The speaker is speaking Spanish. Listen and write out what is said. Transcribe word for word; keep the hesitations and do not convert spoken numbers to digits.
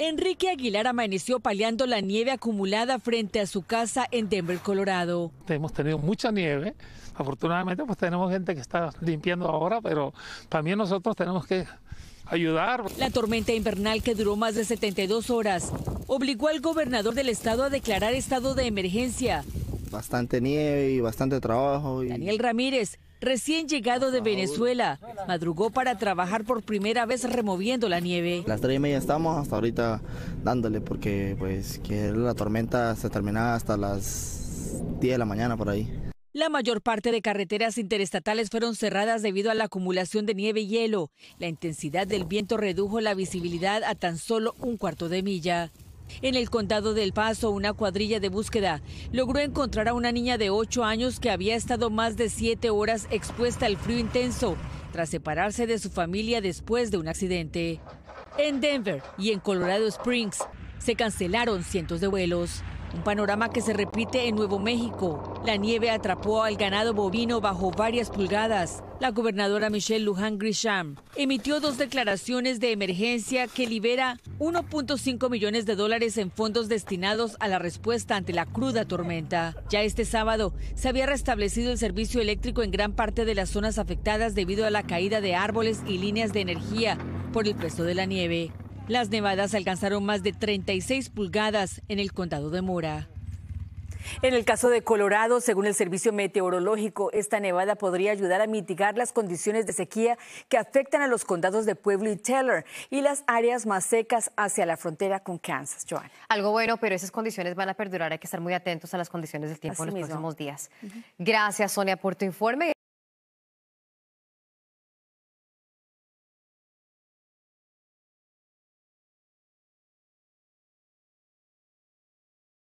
Enrique Aguilar amaneció paliando la nieve acumulada frente a su casa en Denver, Colorado. Hemos tenido mucha nieve. Afortunadamente, pues tenemos gente que está limpiando ahora, pero también nosotros tenemos que ayudar. La tormenta invernal, que duró más de setenta y dos horas, obligó al gobernador del estado a declarar estado de emergencia. Bastante nieve y bastante trabajo. Y... Daniel Ramírez, recién llegado de Venezuela, madrugó para trabajar por primera vez removiendo la nieve. Las tres y media estamos hasta ahorita dándole, porque pues que la tormenta se terminaba hasta las diez de la mañana por ahí. La mayor parte de carreteras interestatales fueron cerradas debido a la acumulación de nieve y hielo. La intensidad del viento redujo la visibilidad a tan solo un cuarto de milla. En el condado de El Paso, una cuadrilla de búsqueda logró encontrar a una niña de ocho años que había estado más de siete horas expuesta al frío intenso tras separarse de su familia después de un accidente. En Denver y en Colorado Springs se cancelaron cientos de vuelos. Un panorama que se repite en Nuevo México. La nieve atrapó al ganado bovino bajo varias pulgadas. La gobernadora Michelle Lujan Grisham emitió dos declaraciones de emergencia que libera uno punto cinco millones de dólares en fondos destinados a la respuesta ante la cruda tormenta. Ya este sábado se había restablecido el servicio eléctrico en gran parte de las zonas afectadas debido a la caída de árboles y líneas de energía por el peso de la nieve. Las nevadas alcanzaron más de treinta y seis pulgadas en el condado de Mora. En el caso de Colorado, según el Servicio Meteorológico, esta nevada podría ayudar a mitigar las condiciones de sequía que afectan a los condados de Pueblo y Teller y las áreas más secas hacia la frontera con Kansas. Joan. Algo bueno, pero esas condiciones van a perdurar. Hay que estar muy atentos a las condiciones del tiempo en los próximos días. Uh-huh. Gracias, Sonia, por tu informe.